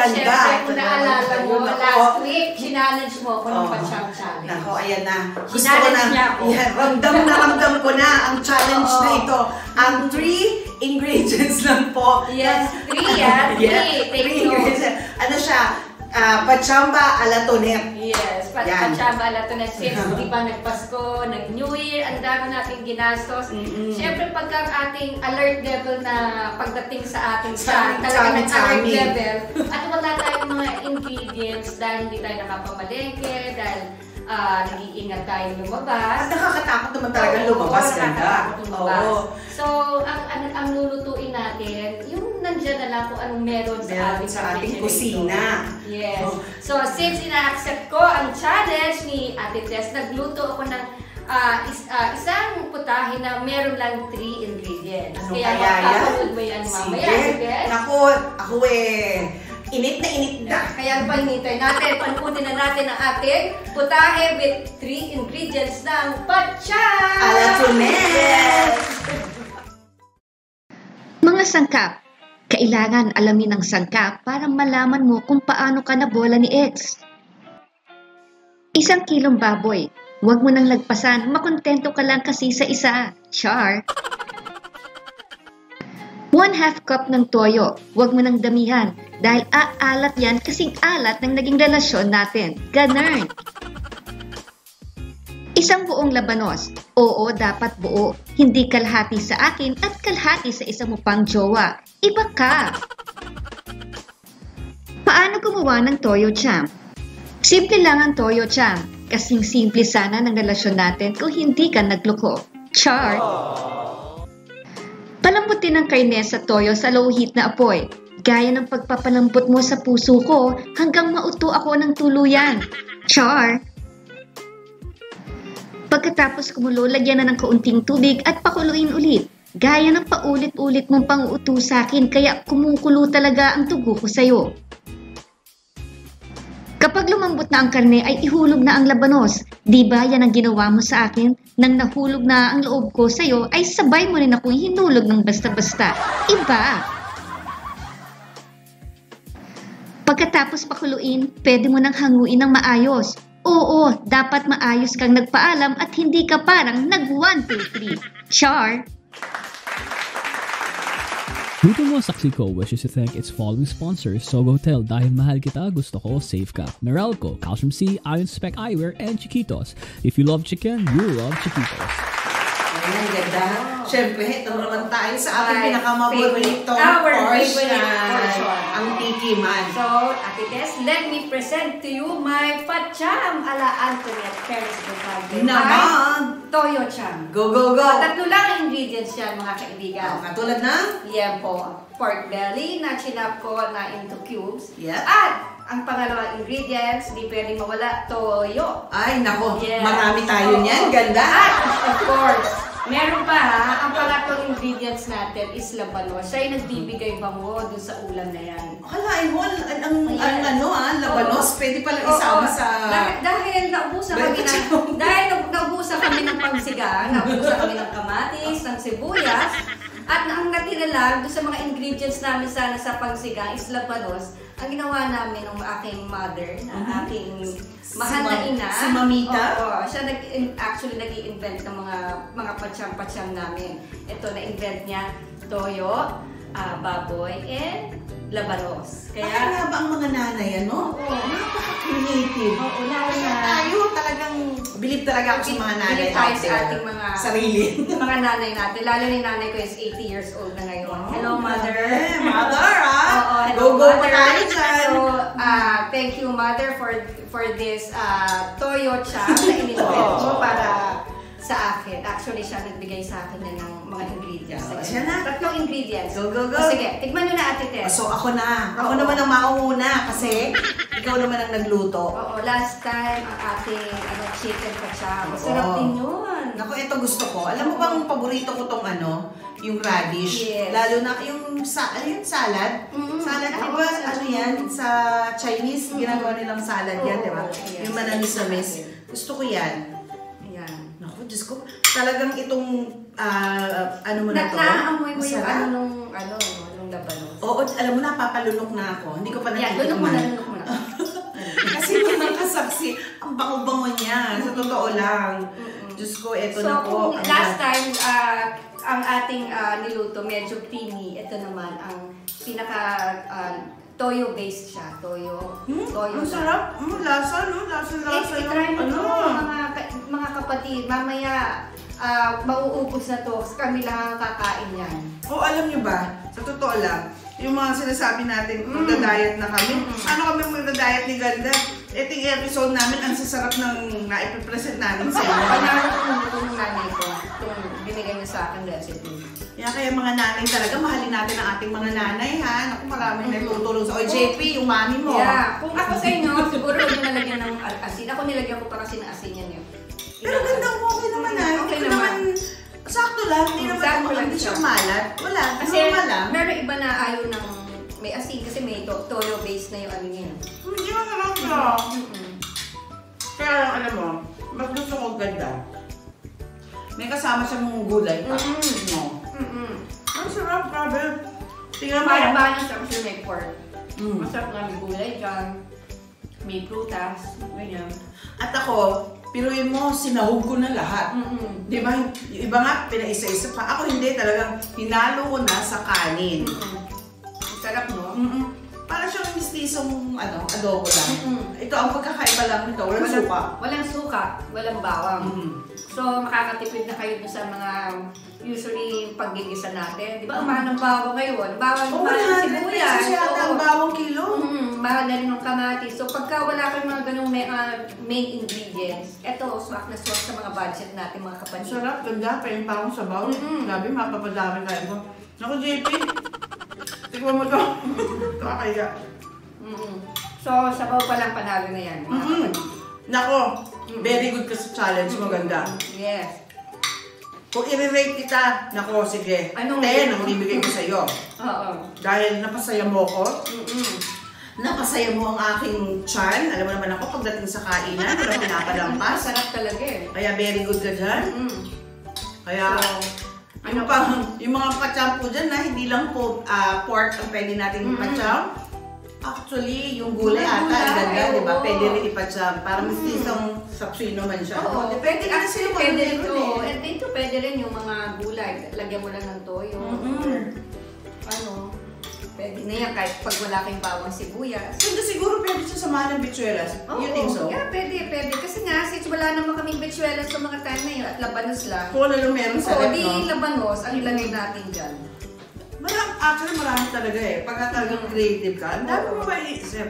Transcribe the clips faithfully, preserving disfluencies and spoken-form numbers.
ganda. Siyempre, kung naalala mo, last week, challenge mo ako ng Pacham Challenge. Nako, ayan na. Gusto ko na, niya ako. Yan, ramdam na ramdam ko na ang challenge na ito. Ang three ingredients lang po. Yes, three yan. Three. Yeah, three ingredients. Ano siya? Uh, Pachamba ala Tonet. Yes, Pachamba ala Tonet. Since di ba nagpasko, nag-New Year, ang dami nating ginastos. Mm-hmm. Siyempre, pagka ating alert level na pagdating sa ating sa talaga ng alert level, at wala tayong mga ingredients dahil hindi tayo nakapamalengke, dahil uh, nag-iingat tayo lumabas. At nakakatakot naman talaga lumabas, ganda. Oo. So, ang, ang, ang lulutuin natin, yung nandiyan na lang kung anong meron sa ating, sa ating kusina. Yes. Oh. So, since ina-accept ko ang challenge ni Ate Tess, nagluto ako ng uh, is, uh, isang putahe na meron lang three ingredients. Ano kaya magpapanood mo yan mamaya. Sige. Naku, ako eh, init na init na. Kaya pa hinintay natin, panukutin na natin ang ating putahe with three ingredients ng Pacham ala Tonet. Mga sangkap. Kailangan alamin ang sangkap para malaman mo kung paano ka nabola ni ex. Isang kilong baboy. Huwag mo nang lagpasan, makontento ka lang kasi sa isa. Char. One half cup ng toyo. Huwag mo nang damihan dahil aalat yan kasing alat ng naging relasyon natin. Ganun. Isang buong labanos. Oo, dapat buo. Hindi kalahati sa akin at kalahati sa isa mo pang jowa. Iba ka. Paano gumawa ng toyo cham? Simple lang ang toyo cham. Kasing simple sana ng relasyon natin kung hindi ka nagloko. Char. Palambutin ang karne sa toyo sa low heat na apoy. Gaya ng pagpapalambot mo sa puso ko hanggang mauto ako ng tuluyan. Char. Pagkatapos kumulo, lagyan na ng kaunting tubig at pakuluin ulit. Gaya ng paulit-ulit mong pang-uto sa akin kaya kumukulo talaga ang tugo ko sa'yo. Kapag lumambot na ang karne ay ihulog na ang labanos. Di ba yan ang ginawa mo sa akin? Nang nahulog na ang loob ko sa'yo ay sabay mo rin akong hinulog ng basta-basta. Iba! Pagkatapos pakuluin, pwede mo nang hanguin ng maayos. Oo, dapat maayos kang nagpaalam at hindi ka parang nag one, two, three. Char! Grupo Mo Saxico wishes to thank its following sponsors: Sogotel, dahil mahal kita, gusto ko, safe ka; Meralco, Calcium C, Iron Spec Eyewear, and Chiquitos. If you love chicken, you love Chiquitos. Ayan, ganda. Siyempre, ito naman tayo sa ating pinakamaborito Our portion. portion. Ang tikiman. So, Ate Tess, let me present to you my Pacham ala Antoinette Perez Gonzalez. Naman! Toyo Cham. Go, go, go! Tatlo lang ang ingredients yan, mga kaibigan. Oh, katulad na? Yan po. Pork belly na chinap ko na into cubes. Yep. At ang pangalawang ingredients, di pwedeng mawala, toyo. Ay, nako. Yes. Marami tayo Oo. niyan. Ganda. At, of course, meron pa ha, ang pangatlong ingredients natin is labanos. Siya yung nagbibigay bango dun sa ulam na yan. Akalain mo, ang, ang, Yes. ang ano ah, labanos, Oo. pwede palang Oo. isama sa... Dahil, dahil naubusan kami ng, dahil nau- naubusan kami ng pangsiga, naubusan kami ng kamatis, ng sibuyas, at ang natira lang doon sa mga ingredients namin sana sa pangsiga is labanos. Ang ginawa namin ng aking mother, ng aking mahal na ina. Si Mamita? Oo, siya nag actually nag-i-invent ng mga mga patsam-patsam namin. Ito, na-invent niya, toyo, uh, baboy, and labanos. Kaya Kaya, nga ba ang mga nanay, ano? Oo. Napaka-creative. Oo, lalo Kaya na- tayo talagang, believe talaga ako sa mga nanay. Believe tayo out sa there. ating mga sarili. mga nanay natin. Lalo ni nanay ko is eighty years old na ngayon. Oh, Hello, mother. Eh, mother, ah. Oo, hello, Go-go pa mother. tayo dyan. So, uh, thank you, mother, for for this uh, toyo cham na in-invent mo para sa akin. Actually, siya nagbigay sa akin na ng mga ingredients. Oh, Sige. siya na. Tatlong ingredients. Go, go, go. O, sige, tikman nyo na, Ate Tess. So ako na. Ako naman ang mauuna kasi ikaw naman ang nagluto. Oo, last time, ang ating ano, chicken pacham. Masarap Oo. din yun. Naku, ito gusto ko. Alam mo bang paborito ko tong ano? Yung radish. Yes. Lalo na yung sa ano yun, salad. Mm-mm. Salad, Ay, di ba? salad. Ano yan? Sa Chinese, ginagawa nilang salad yan, Oo, di ba? yes. Yung manamis-namis. Gusto ko yan. Ayan. Naku, Diyos ko. Talagang itong, ah, ano mo na Na, to? naamoy mo yung Masarap. ano nung, ano, nung labanos. Oo, alam mo na, papalunok na ako. Hindi ko pa Yan, lunok mo na, natitikman. lunok mo na. Kasi mga kasaksi, ang bango-bango niya. Sa totoo lang. Diyos ko, eto So, na po. kung last time, uh, ang ating uh, niluto medyo creamy, ito naman ang pinaka uh, toyo-based siya. Toyo. Hmm? Toyo. Ang sarap. Mm, lasa, no? Lasa, lasa. Eh, try mo ano? to, mga, mga kapatid. Mamaya, uh, mauubos na to. Kami lang ang kakain yan. O, alam niyo ba, sa totoo lang, yung mga sinasabi natin, mm. magda-diet na kami. Mm. Ano kami magda-diet ni Ganda? Ito yung episode namin, ang sasarap ng naipipresent namin sa inyo. Panalo ko ito ng nanay ko. Itong binigay niya sa akin recipe. Kaya kaya mga nanay talaga, mahalin natin ang ating mga nanay, ha? Naku, maraming mm-hmm. nagtutulong sa... O, J P, yung mami mo. Yeah. Kung ako sa inyo, siguro huwag nyo nalagyan ng asin. Ako nilagyan ko pa kasi ng asin yan yun. Pero ganda mo, okay naman, ha? Okay Hindi naman. Sakto lang, hindi naman Sakto lang hindi siya siya. malat. Wala, Kasi normal lang. meron iba na ayaw ng may asin kasi may to toyo base na yung ano niya. Hindi masarap siya. Kaya lang, alam mo, mas gusto ko Ganda. May kasama siyang gulay pa. Mm-hmm. No. Mm-hmm. Ang sarap, grabe. Tingnan mo. Para ba niya sa kasi may pork. Mm. Masarap na may gulay dyan. May prutas. Ganyan. At ako, piruin mo, sinahog ko na lahat. Mm-hmm. Di ba? Yung iba nga, pinaisa-isa pa. Ako hindi, talagang hinalo ko na sa kanin. Mm-hmm. Sarap, no? Mm-mm. Para siyang mistisong ano, adobo lang. Mm-hmm. Ito, ang pagkakaiba lang nito, walang Walang- suka. Walang suka, walang bawang. Mm. So, makakatipid na kayo dun sa mga usually paggigisa natin. Di ba, umahal ng bawang ngayon? Bawang, Oh, umahal ng one hundred sibuyas. pesos yata ang Oo. bawang kilo. Mm, mahal na rin ng kamatis. So, pagka wala kayong mga ganung may, uh, main ingredients, eto, swak na swak sa mga budget natin, mga Ang kapatid. sarap, ganda, pa yung pang sabaw. Mm-mm. Sabi, mapapadami tayo ko. Naku, J P, tignan mo to. Kakaya. Mm-mm. So, sabaw pa lang panalo na yan, mga Mm-mm. kapatid. Nako, very good ka sa challenge mo, ganda. Yes. Kung i-rate kita, nako, sige. Anong ten rate? ang ibibigay ko sa'yo. Oo. Dahil napasaya mo ko, Mm-mm. napasaya mo ang aking charm. Alam mo naman ako, pagdating sa kainan, walang pinapalampas. Masarap talaga eh. Kaya very good ka dyan. Mm. Kaya, ano pa, yung mga pacham po dyan na hindi lang po ah, pork ang pwede natin Mm-mm. ipacham. Actually, yung gulay Yung ata, ang gulay, ganda, di ba? oo. Pwede rin ipacham. Para mas isang sapsino man siya. Oo, Depende na sila kung pwede ano rin meron to. eh. And dito pwede rin yung mga gulay. Lagyan mo lang ng toyo. Mm-mm. Ano, pwede na yan kahit pag wala kayong bawang sibuyas. Ganda siguro pwede siya samahan ng bichuelas. You think so? Yeah, pwede, pwede. Kasi nga, since wala naman kaming bechuelas sa mga time na yun at labanos lang. Kung ano lang meron sa Oo, rep, di no? labanos ang ilagay natin dyan. Marami, actually marami talaga eh. Pagka talagang creative ka, ang dami mo maiisip.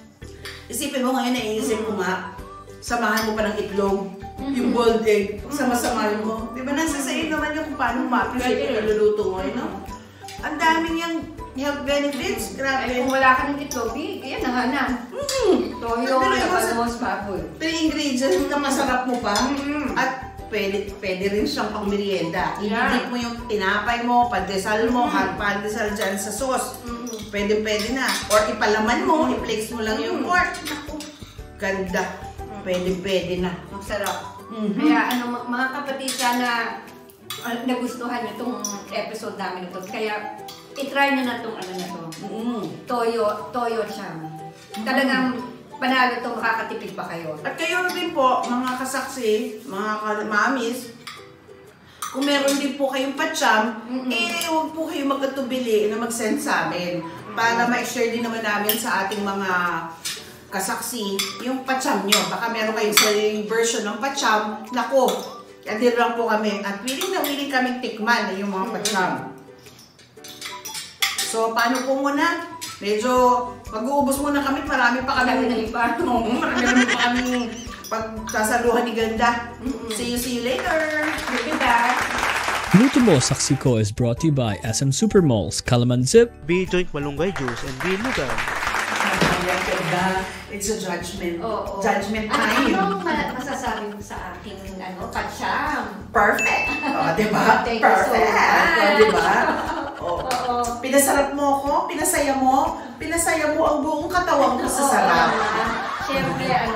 Isipin mo ngayon, naiisip ko nga, samahan mo pa ng itlog, yung boiled egg, sama-samahan mo. Di ba nasa sa iyo naman yung kung paano ma-appreciate yung niluluto mo, eh, no? Ang dami niyang health benefits, Eh, grabe. kung wala ka ng itlog, eh, kaya na nga na. Mm. Toyo, Pero yung labanos, baboy. Pero yung ingredients na masarap mo pa, Mm. at pwede, pwede rin siyang pang merienda. Yeah. Ididip mo yung tinapay mo, pandesal mo, mm. pandesal dyan sa sauce. Mm-mm. Pwede, pwede na. Or ipalaman mo, i-place mo lang yung pork. Naku, ganda. Pwede, pwede na. Ang sarap. Mhm. Kaya ano, ma- mga kapatid, sana uh, nagustuhan niyo itong episode namin ito. Kaya itry niyo na itong ano na to. Mm. Toyo, toyo cham. Talagang panalo ito, makakatipid pa kayo. At kayo rin po, mga kasaksi, mga mamis, kung meron din po kayong patsyam, Mm-mm. eh huwag po kayong magkatubili na mag-send sa amin para ma-share din naman namin sa ating mga kasaksi yung patsyam nyo. Baka meron kayong sariling version ng patsyam. Nako, andin lang po kami. At willing na willing kaming tikman yung mga patsyam. So, paano po muna? Medyo mag-uubos muna kami. Marami pa kami. Marami na rin pa. Oo, marami pa kami pagsasaluhan ni Ganda. See you, see you later. Look at that. Luto Mo Saksi Ko is brought to you by S M Supermalls, Kalamanzip, B-Joint Malunggay Juice, and B-Lugar. Ayan, Ganda. It's a judgment. Oo. Judgment Ano, time. anong ma- masasabi mo sa aking ano, patsyam? Perfect. O, diba? Thank you so Perfect. much. O, diba? O, Oo. pinasarap mo ako, pinasaya mo, pinasaya mo ang buong katawan ko sa sarap. Oo. Siyempre, ano,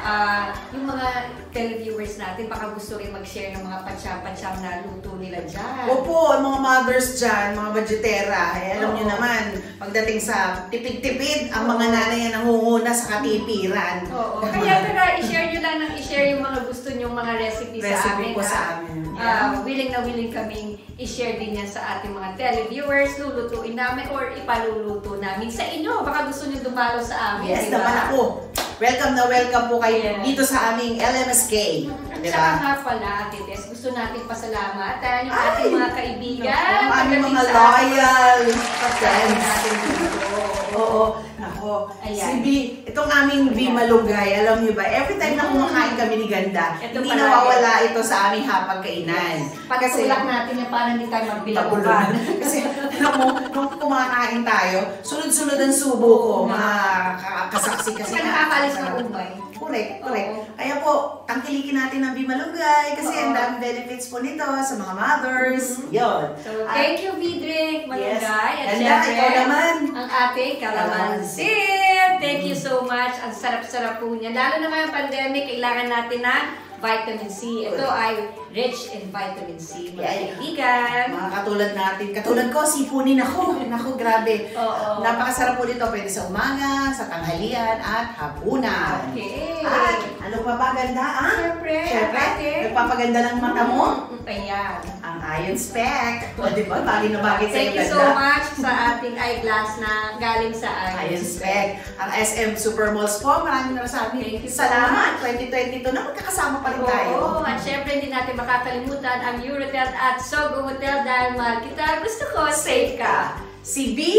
uh, yung mga televiewers natin, baka gusto rin mag-share ng mga patsyam-patsyam na luto nila dyan. Opo, ang mga mothers dyan, mga budgetera, eh, alam Oo. nyo naman, pagdating sa tipid-tipid, ang mga nanay ang nangunguna sa katipiran. Oo. Kaya tara, i-share nyo lang ng i-share yung mga gusto nyong mga recipe, sa Recipe amin. po ah. sa amin. Ah, willing na willing kaming i-share din yan sa ating mga televiewers, lulutuin namin or ipaluluto namin sa inyo. Baka gusto nyo dumalo sa amin. Yes, diba? naman ako. Welcome na welcome po kayo Yes. dito sa aming L M S K. At Di saka ba? nga pala, Ate Tess, gusto natin pasalamatan yung Ay! ating mga kaibigan. Ang aming pagdating mga sa loyal pagkain friends. natin dito. Oo, nako. Ayan. Si B, itong aming B Ayan. Malunggay, alam niyo ba, every time na kumakain kami ni Ganda, Ito hindi palagi. nawawala ito sa aming hapagkainan. Pagtulak natin yan para hindi tayo magbilagukan. Kasi, alam mo, nung kumakain tayo, sunod-sunod ang subo ko, Oo mga ka- kasaksi kasi. Kasi nakakalis ng umay. Correct, correct. Oo. Kaya po, tangkilikin natin ang Bimalunggay kasi Oo. ang daming benefits po nito sa mga mothers. Yun. So, At- thank you, Vidrick, Malunggay. At Ganda, syempre, ikaw naman. ang ating kalamansin. Thank you so much. Ang sarap-sarap po niya. Lalo na ngayong pandemic, kailangan natin ng vitamin C. Ito ay rich in vitamin C, mga Yeah. kaibigan. Mga katulad natin. Katulad ko, sipunin ako. Naku, grabe. Oo. Napakasarap po nito. Pwede sa umaga, sa tanghalian, at hapunan. Okay. At ano pa ba ganda, ah? Siyempre, Siyempre, ate. nagpapaganda ng mata mo. Ayan. Ang Iron Spec. O, di ba? Bagay na bagay sa'yo Thank you ganda. so much sa ating eyeglass na galing sa Iron Spec. Ang S M Supermalls po, maraming nasabi. Thank you so Salamat. twenty twenty-two na magkakasama pa rin tayo. Oo, at syempre hindi natin makakalimutan ang Eurotel at Sogo Hotel dahil mahal kita. Gusto ko, safe ka. Si B.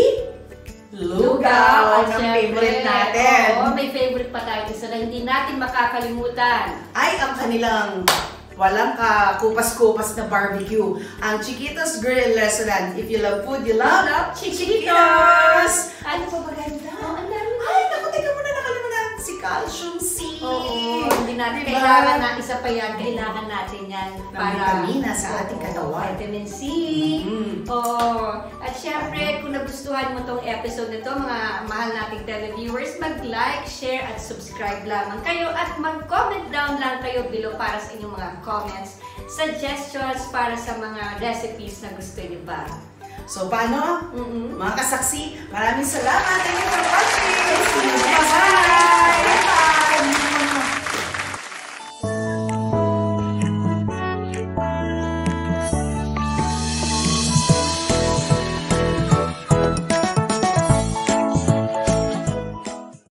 Lugaw. Ang favorite natin. Oo, may favorite pa tayo isa na hindi natin makakalimutan. Ay, ang kanilang walang kakupas-kupas na barbecue. Ang Chiquitos Grill Restaurant. If you love food, you love, Love Chiquitos! Ano Ano pa ba ganda? Oh, ang dami. Ay, naku, teka muna, nakalimutan si Calcium C. Oo, hindi natin Diba? kailangan na isa pa yan, kailangan natin yan para vitamina sa ating Oo, katawan. Vitamin C. Mm. Oo. At syempre, kung nagustuhan mo tong episode na to, mga mahal nating televiewers, mag-like, share, at subscribe lamang kayo at mag-comment down lang kayo below para sa inyong mga comments, suggestions para sa mga recipes na gusto niyo ba. So, paano? Mm-mm. Mga kasaksi, maraming salamat. Thank you for watching. See you next